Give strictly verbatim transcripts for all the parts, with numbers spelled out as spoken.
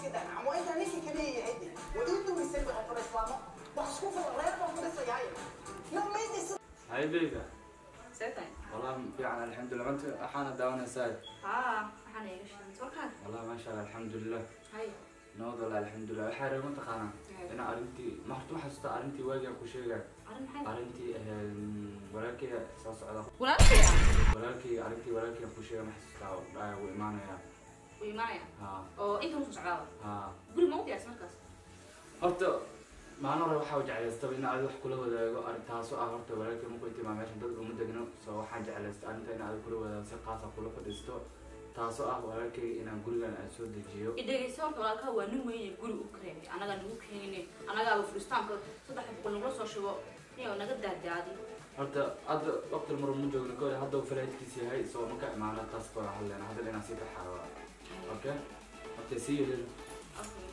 كده انا وانت نسي كده يعدي وانتوا يسيبوا عطر اسلامه واشوفوا الغير بس جاي يوم ما يدي هاي بيبا سيتين والله في عنا الحمد لله انت احانا داوانا سايد اه waxaan eega shan sorkaan والله ما شاء الله الحمد لله hay نوض والله الحمد لله waxaa reebo taqaana ina arintii ma horta waxa soo arintii waaga ku sheegay arin maxay arintii walaalkii soo socda walaalkii walaalkii arintii walaalkii ku sheegay ma xasuustaa oo imaanaya oo imaanaya ha oo inta uu socdaa ha guri ma u diyaarsan markaas horta maana hore waxa uu jeclaystay in aad wax kula wadaago arintaas oo ah horta walaalkii ma ku intii meesha dad ugu degno soo waxaan jeclaystay arinta in aad kula wadaago si qaas ah kula fadhiisto taas oo ah walaalkii inaan gurigan aan soo dejiyo idagayso horta walaalka waa nin weyn guri u kareemay anaga nagu keenay anaga aba furistaanka saddex boqol nagu soo shubo iyo naga daadaadi horta hadda waqti mar mu joogno kooda hadda uu falaadkiisa yahay soo marka imaana taas baa hadleena hadda inaan sii taxaaro okay okay see you later okay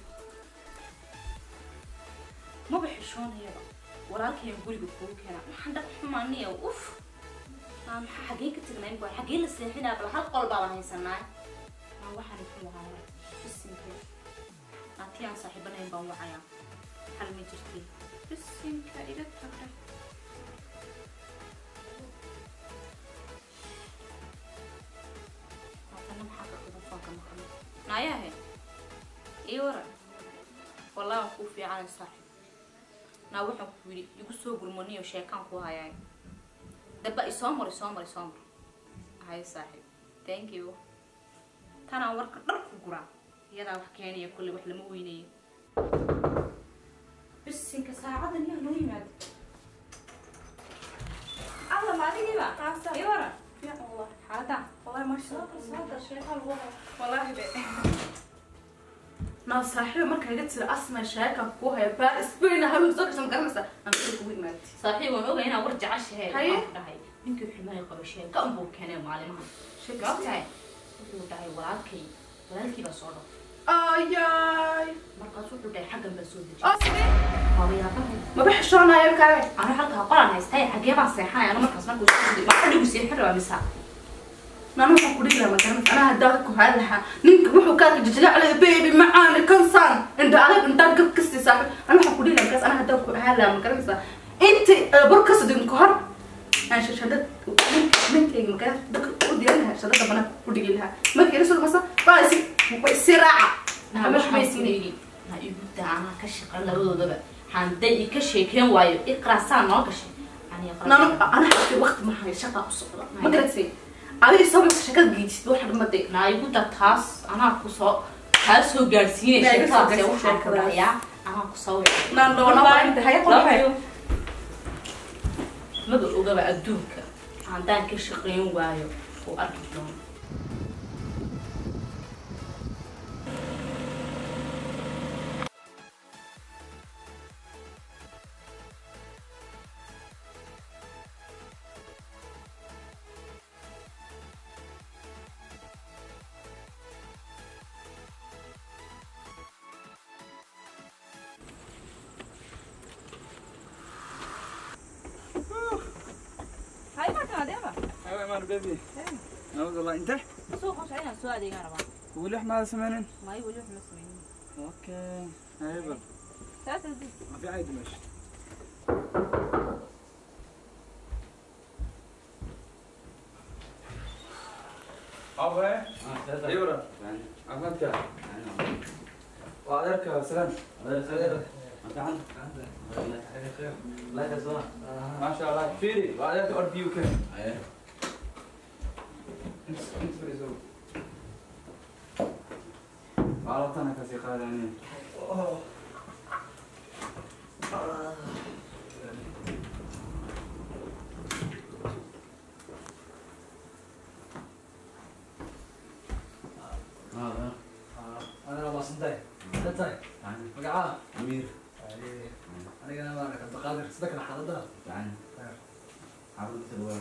ma bixishoonayaba walaalkii guriga ku keenay waxaan dhaq xumaaniya uf aan xagee ka tagnay baa xagee la seexinaa bal hal qol baa haysanaa aan waxaan ku lahaa bisinka aatiyan saaxiibanayn baan wacaya hal ma jirtay bisinka iga tagtay أنا محقق بفاق محمد نايا هي إيورا والله أخوف في عالم صاحب ناوح أخوي يقصوا قرموني وشيكان خوها يعني دبا يسامر يسامر يسامر هاي صاحب thank you كان أورك درك قرا يدا وحكيني كل وحده مويني بس إنك ساعدني أنا ويناد الله ما أدري بقى إيورا يا الله حادا والله ما شاء الله هذا شيء حلو والله بي ناس صاحبي ما كان قلت اسمع شاكا كوها بارس بينا هاي زوج سم قرمسه انا كنت كوي مات صاحبي وانا اوغي انا ورجع الشهاده هاي هاي يمكن حمايه قبل شيء كان بو كان معلمها شكرا تاعي وداي وراكي ولكن بصوره اي اي مرقصو وداي حق بسودي اصلي هو يا ما بحشونا يا كاوي انا حلقها قران هايستاي حقي با سيحان انا مرقص ما كنت ما حد يسيح روا مسا نانو كوري لما كانت انا هداك وهالها نينك وحو كاك ججلا على بيبي معانا كنسان انت عليك انت قب كستي صاحبي انا حكوري لما كاس انا هداك وهالها ما كانت انت بركس دين كهر انا شدت من تيجي مكان دك ودي لها شدت انا ودي لها ما كان يسول مثلا باسي سراعه مش ميسيني ها يبدا انا كشقه لبدودبا حاندي كشيكين وايو اقرا سان نو كشي يعني اقرا انا حكي وقت ما هي شقه قصه ما قلت أنا سوي شكل جديد واحد ما دق نايبو تاس أنا كوسو تاس هو جالسين شكل سوي شكل يا أنا كوسو نان لو أنا أنت هاي قلبي ما بقول جاب أدوك عندك كشقين وايو وأركضون هاي ما كان ديما ايوه مان بيبي نعوذ الله انت سوق خش علينا سؤال دي انا بقى ولح ما سمعنن ما يقول لي مسمين اوكي ايوه ثلاثة ما في عيد ماشي ابغى ايوه عملت وعليك سلام انت عندك لا يا ما شاء الله فيري وعليك ار بي وكم ايه انت انت فريزو عرفت انا كسي خالاني هذا انا ما صدق صدق مقعد امير انا انا ما كنت قادر صدق انا حاضر يعني حاولت الورق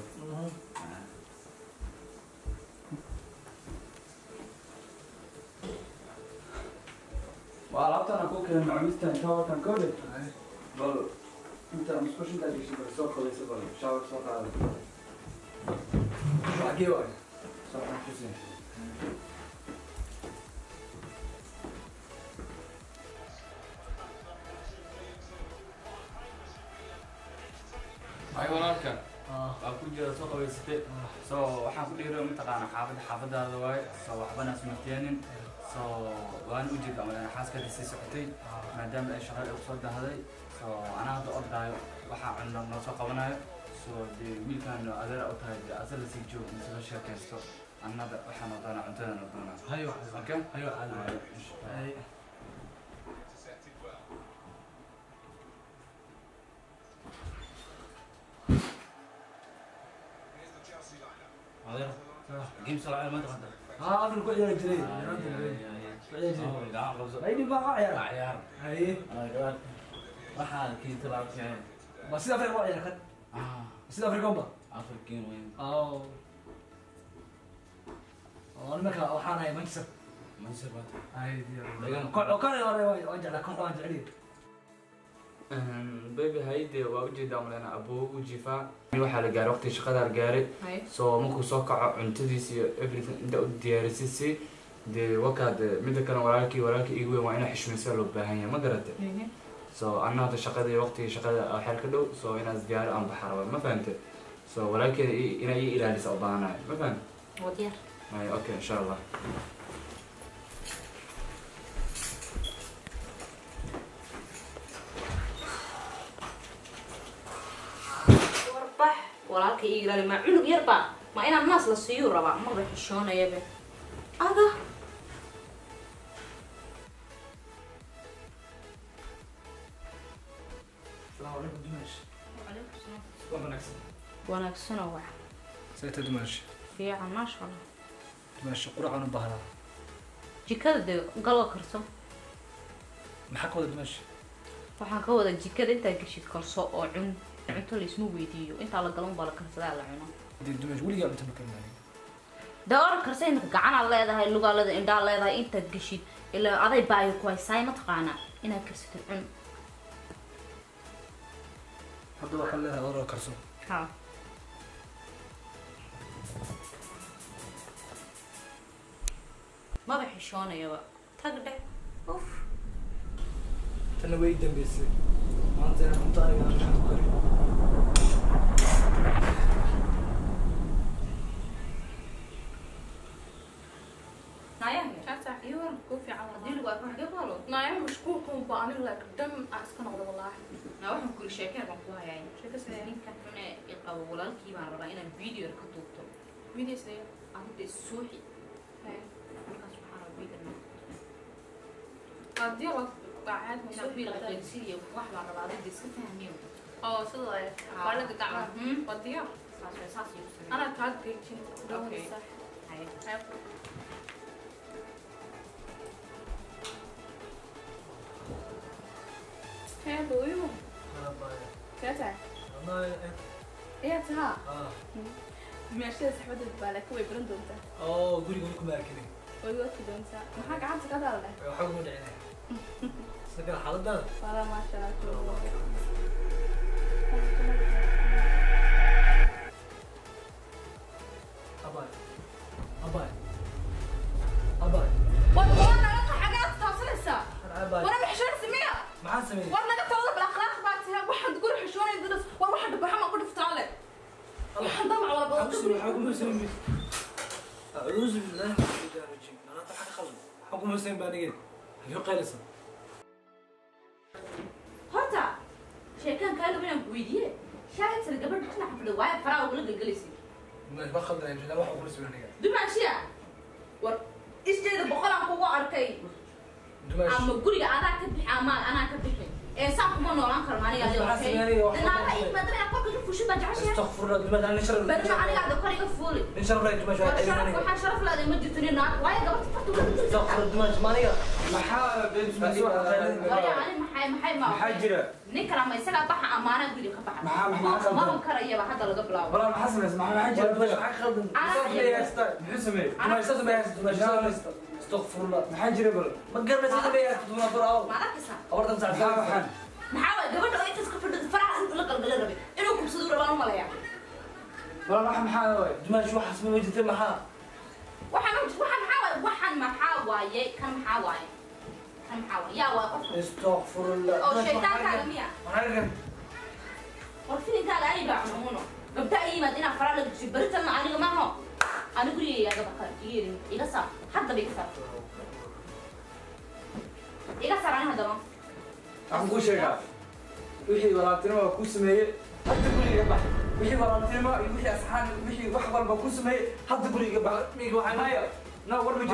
وعرفت انا كوك معميستان شاور كان كودي بل انت مش كوش انت ديش بس سوق خليس بل شاور سوق هذا شو عقيوه سوق حسين walaalka اه waa ku jira soo qabaysatay soo waxaan ku dhiiray mataqaana xaafadda xaafadaada waaye soo waxbana ismarteenin soo waan u jeedaa ama xaaskada sii socotay maadaama ay shaqada u soo dahday soo anaa hadda ordaayo waxaa cunno noo soo qabanayo soo dee wiilkaan adeer u tahay dee asal sii joog mise la sheekaysto annada waxaan doonaa cuntadana doonaa ايوه okay ايوه عادي اي adeer game soo ma taqaan اه انا كل يوم جري كل يوم جري gacan qabso اي ما عيار ciyaar اي gaban waxaan kii talaabtay بس اذا فريق واحد كان ah بس اذا فريق قبل african weyn اه انا ما كان waxaan مانشستر manchester baa اي كل كل يوم وجع لك كل وجع لي baby hayde waa ujeedaa malena aboo u jifaa waxaa la gaaray waqti shaqada la gaaray soo markuu soo kaco cuntadiisa iyo everything inta u diyaarisisi dee wakaad midda kale walaalkii walaalkii igu weyn waa inaa xishmaysaa loo baahan yahay ma garate soo anna hadda shaqadii waqtigii shaqada xeel ka dhow soo inaad diyaaro aan baxaa raba ma fahante soo walaalkeeda inaa ii ilaalisa u baahanayo ma fahante وديار ay okay insha allah وربح walaalka ii ilaali ma cunug yarba ma inaan naas la siiyo raba ma ba xishoonaya be aga السلام عليكم دمشق wanaagsan wanaagsan oo wax سيت دمشق fiican ma sha Allah دمشق قرعه بهرا jikada de galwa karso maxaa wada دمشق waxaan ka wada jikada inta gashid karso oo cun cunto la ismu weydiiyo inta la galan baa la karsadaa la cuno دمشق weligaa inta ma kalmaanay door karsa inta gacan aad leedahay lugaalada indhaa leedahay inta gashid ilaa aday baayo ku haysaa ma taqaana inaad karsatid cun hadda waxa leedahay oo karso ha ma ba xishoonayaba tag dheh uf tan way dambeysay maanta aan cunto aniga aan ku kari naya kata iwan ku fi awan dil wa ka galo naya mashkuul kun ba aniga la dam aan iska noqdo wallahi na waxaan ku sheekay baan ku hayay sheeka sidee ninka xune ee qabo walaalkii baan rabaa inaan video ka duubto video sidee adiga suuxi hay markaas waxaan rabaa video hadii la qaacad inaan soo video biilay qeylsiyo wax baan rabaa adiga iska fahmiyo oo sidoo ay wala gacma wadiyo saas way saas iyo ana taad geejin Okay. hay hay Hello, you. كذا. والله إيه تها. اه ماشي صاحبة البالك هو يبرن دونتا. oo guriga ku maarkini ويقول دونتا. ما حاجة عاد كذا ولا؟ waxa ugu dhacay sagal xaaladda ولا ما شاء الله. abay abay abay والله أنا لقى حاجات توصلسا. abay وأنا بحشون سميها. maxaan sameeyay وأنا قلت والله بالأخلاق بعدها واحد يقول حشون يدرس وواحد بحما قلت فتعالى. واحد ضمع ولا بوظف. حكم مسلم أعوذ بالله من الشيطان الرجيم أنا طلع حاجة خلص حكم مسلم بعدين هيو قيلسة horta sheekan kale inaan weydiiye shaayad sar gabadh kana xaflad waay faraa ugu galgalaysi ما باخذ لا يمشي لا واحد يقول اسمه هنا dumaashiya war isteeda boqol aan kugu arkay ama guriga adaa ka bixi ama anaa ka bixi ee saan kuma noolaan karo aniga adiga okay dinaaga in badan aan qofka ka fushi baa jeceshahay استغفر الله دماغ أنا نشر bari ma aniga ada kor iga fuuli نشر لا دماغ war شوية sharaf waxaan sharaf leedahay ma jirto nin naag waayo gabadha farta uga dhigtay استغفر دماغ مانيا maxaa baby waayo ani maxay maxay ma maxaa jira nin kale ama isaga baxa amaana guriga ka baxa Maxaa- maxaa ma qaldan? ma karayaba hadda laga bilaabo walaal maxaa samaysa maxaa maxaa jira دماغ حاجة خلص muxuu sameeyey دماغ استغفر الله دماغ استغفر الله maxaa jira bal ما قرب سيدي بيا دماغ براو ma arkaysaa أورد مساعد maxaa waxaan maxaa waay gabadha oo intaas ka fadhida faraha intuu la qalgalan rabay inuu kubsado rabaan u malaya walaal waxa maxaa waay دماغ شو حسب ما وجدت معها waxaan waxaan maxaa waay waxaan maxaa waaye kan maxaa waaye kan maxaa waaye yaa waa qof استغفر الله oo shaytaankaaga miya معاك war filinkaa هذا أي بعمونه قبل أي مدينة فرع لك جبرت أنا أنا معه أنا أقول يا جبكر يجي يقصر حتى بيكسر يقصر أنا هذا ما أقول شيء وحي وراتنا وكوسمية حتى قولي يبح وحي وراتنا وحي أصحاب وحي وحبل بكوسمية حتى قولي يبح ميجو هاي نا ور بيجي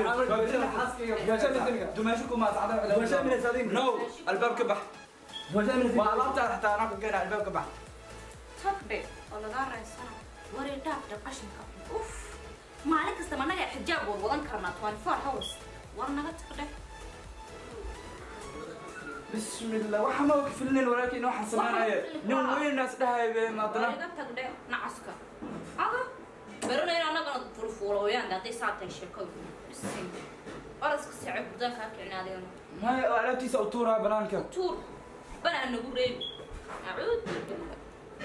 دمشق ما صعد دمشق من السادين نو الباب كبح دمشق من وعلامته حتى أنا كنت الباب كبح تكبر والله قارة السنة وري داب دقشن كابل أوف ما عليك استمعنا يا حجاب والله كرنا تواني فور هوس ورنا تكبر بسم الله وحما وكفلنا ولكن واحد سمعنا نوم وين الناس ده ما طلع وري داب تكبر نعسكر هذا برنا أنا أنا قلنا فلفول ويان ده تسعة تشكل بسين أرسك سعب ده كأكلنا اليوم ما على تيسا أطورها بنانك تور بنا إنه قريب أعود بالله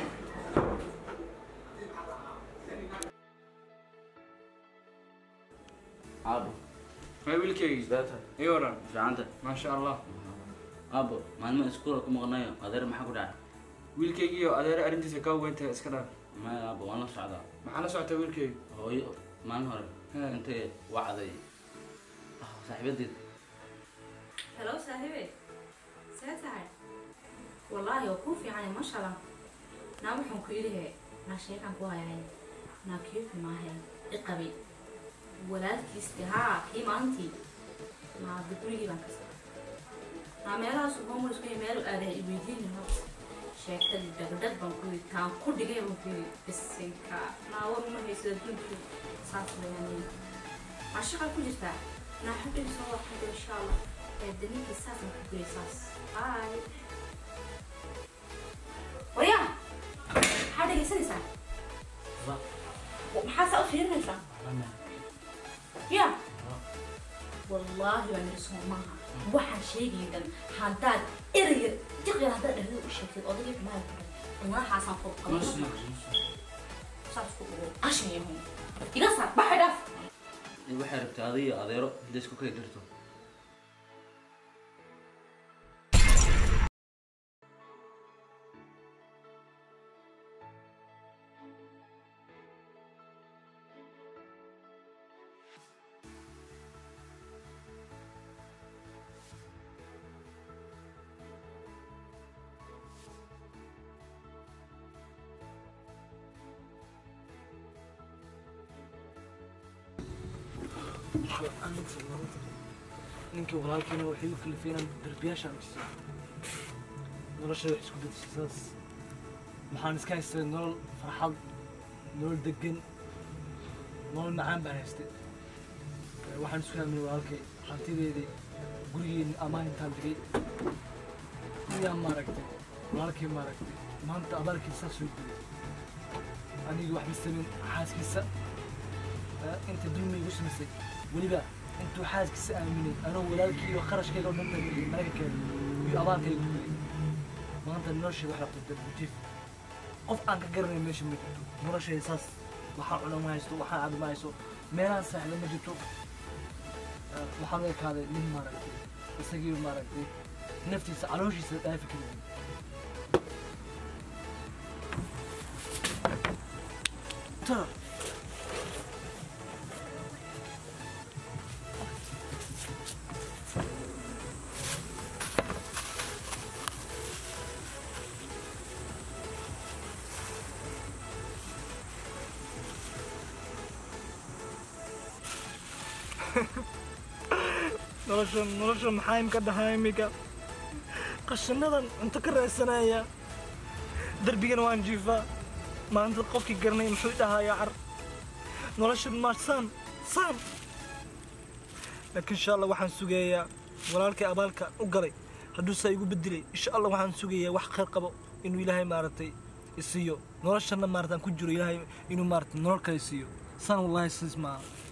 أبو ما يقول كيس ذاتها يورا جعانته ما شاء الله أبو ما أنا إسكولكم مغنية هذا ما حكوا داعي wiilkaygi iyo adeer arintiisa ka weynta iska dhaaf ما أبو أنا صعدا maxaa la socota wiilkaygi هو ما نهار أنت وعدي صاحبتي هلو صاحبي ساتعي والله يوقف يعني ما شاء الله نعم حنكيره ناشيك عن قوة يعني ناكيف ما هي إقبي ولا كيستها كي ما أنتي ما دبري بانكس نعم يلا سبحان الله سبحان الله أده يبيدين هذا شكل دقدق بانكوي كان كل دقيقة بانكوي بسنكا ناور ما هي سدون في ساس يعني عشان كل جزء نحب نسوي حاجة إن شاء الله الدنيا في ساس نحب ساس هاي ويا هذا يصير سان ومحاسة أفير نشان يا والله وأنا سومها واحد شيء جدا حداد إري تقدر هذا اللي هو الشكل أو تجيب معي أنا حاسة فوق نص صار فوق عشان يوم يقصر بحرف وحربت هذه أديرو ديسكو كي درتو ninkii walaalkiina waxay u kalifeen darbiyaashaan nolosha isku dadsaas maxaan iska haystay nolol farxad nolol degan nolol macaan baan haystay waxaan isku aaminay walaalkay hantideedii gurigeeni amaan intaan digay yaa maaragtay walaalkay maaragtay maanta abaalkiisa soo dilay anigii wax misamin xaaskiisa inta dulmi igu samaysay weliba intuu xaaskiisa aaminay anoo walaalkii iyo kharashkayga oo dhan naga keenay iyo abaalkayga gulay maanta noloshayda wax rabtay darbujiif qof aan ka garanay meesha ma jirto noloshayda saas waxaan cuna ma haysto waxaan cad ma haysto meelaan saaxda ma jirto waxaan u ekaaday nin maaragtay isagii maaragtay naftiisa calooshiisa dhaafi karin ta nolosha nolosha maxaa imka dhahaa imika qashinadan cunto ka raadsanaya darbigana waan jiifaa maanta qofkii garanay muxuu dhahayaa car nolosha ma saan saan laakiin insha allah waxaan sugayaa walaalkay abaalka u galay hadduu saa igu bedelay insha allah waxaan sugayaa wax khayr qabo inuu ilaahay maaragtay isiiyo noloshana maaragtaan ku jiro ilaahay inuu maaragtay nolol kale isiiyo saan wallahi siis maaha